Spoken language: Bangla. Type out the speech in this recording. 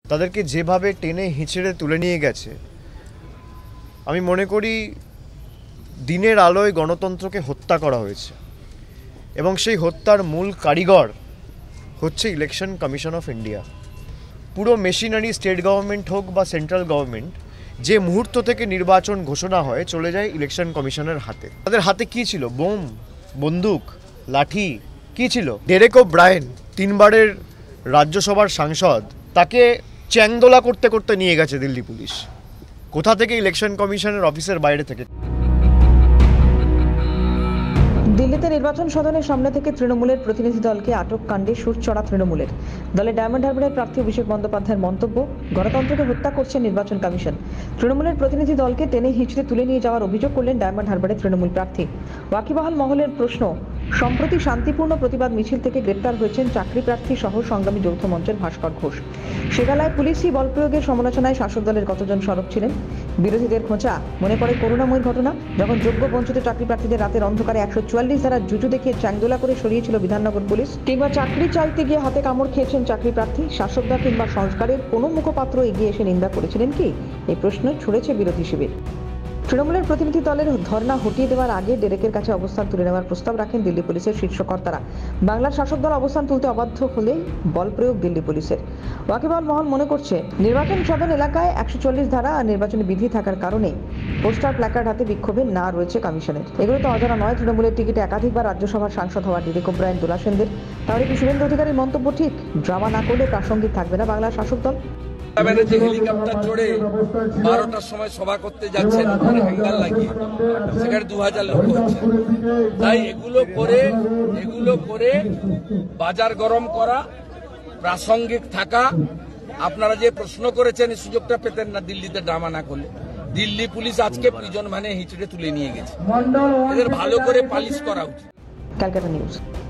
তাদেরকে যেভাবে টেনে হিঁচড়ে তুলে নিয়ে গেছে, আমি মনে করি দিনের আলোয় গণতন্ত্রকে হত্যা করা হয়েছে এবং সেই হত্যার মূল কারিগর হচ্ছে ইলেকশন কমিশন অফ ইন্ডিয়া। পুরো মেশিনারি স্টেট গভর্নমেন্ট হোক বা সেন্ট্রাল গভর্নমেন্ট, যে মুহূর্ত থেকে নির্বাচন ঘোষণা হয় চলে যায় ইলেকশন কমিশনের হাতে। তাদের হাতে কী ছিল? বোম, বন্দুক, লাঠি, কী ছিল? ডেরেক ওব্রায়েন 3 বারের রাজ্যসভার সাংসদ, তাকে চ্যাংদোলা করতে করতে নিয়ে গেছে দিল্লি পুলিশ। কোথা থেকে? ইলেকশন কমিশনের অফিসের বাইরে থেকে। দিল্লিতে নির্বাচন সদনের সামনে থেকে তৃণমূলের প্রতিনিধি দলকে আটক কাণ্ডে সুর চড়া তৃণমূলের। দলে ডায়মন্ড হারবারের প্রার্থী অভিষেক বন্দ্যোপাধ্যায়ের মন্তব্য, গণতন্ত্রকে হত্যা করছে নির্বাচন কমিশন। তৃণমূলের প্রতিনিধি দলকে টেনে হিঁচড়ে তুলে নিয়ে যাওয়ার অভিযোগ করলেন ডায়মন্ড হারবারের তৃণমূল প্রার্থী। ওয়াকিবহাল মহলের প্রশ্ন, সম্প্রতি শান্তিপূর্ণ প্রতিবাদ মিছিল থেকে গ্রেপ্তার হয়েছেন চাকরি প্রার্থী সহ সংগ্রামী যৌথ মঞ্চের ভাস্কর ঘোষ। সেবেলায় পুলিশি বল প্রয়োগের সমালোচনায় শাসক দলের কতজন সরব ছিলেন? বিরোধীদের খোঁচা, মনে পড়ে করুণাময় ঘটনা যখন যোগ্য বঞ্চিত চাকরি প্রার্থীদের রাতের অন্ধকারে 144 ধারা জুজু দেখিয়ে চ্যাংদোলা করে সরিয়েছিল বিধাননগর পুলিশ। কিংবা চাকরি চাইতে গিয়ে হাতে কামড় খেয়েছেন চাকরি প্রার্থী, শাসকদা কিংবা সংস্কারের কোনো মুখপাত্র এগিয়ে এসে নিন্দা করেছিলেন কি? এই প্রশ্ন ছুড়েছে বিরোধী শিবির। তৃণমূলের প্রতিনিধি দলের ধর্ণা হটিয়ে দেওয়ার আগে ডেরেকের কাছে অবস্থান তুলে নেওয়ার প্রস্তাব রাখেন দিল্লি পুলিশের শীর্ষ কর্তারা। বাংলার শাসক দল অবস্থান তুলতে অবাধ্য হলেই বল প্রয়োগ দিল্লি পুলিশের। ওয়াকিবহাল মহল মনে করছে, নির্বাচন সদন এলাকায় 144 ধারা আর নির্বাচনী বিধি থাকার কারণে পোস্টার প্ল্যাকার্ড হাতে বিক্ষোভে না রয়েছে কমিশনের। এগুলো তো অজানা নয় তৃণমূলের টিকিটে একাধিকবার রাজ্যসভার সাংসদ হওয়া ডেরেক ওব্রায়েন দোলা সেনদের। তাহলে কি শুভেন্দু অধিকারীর মন্তব্য ঠিক? ড্রামা না করলে প্রাসঙ্গিক থাকবে না বাংলার শাসক দল? হেলিকপ্টার চড়ে 12টার সময় সভা করতে যাচ্ছেন, ওখানে হ্যাঙ্গার লাগিয়ে, সেখানে 2000 লোক হচ্ছে। তাই এগুলো করে বাজার গরম করা, প্রাসঙ্গিক থাকা। আপনারা যে প্রশ্ন করেছেন এই সুযোগটা পেতেন না দিল্লিতে ড্রামা না করলে। দিল্লি পুলিশ আজকে প্রিজন ভ্যানে হিঁচড়ে তুলে নিয়ে গেছে, এদের ভালো করে পালিশ করা উচিত। ক্যালকাটা নিউজ।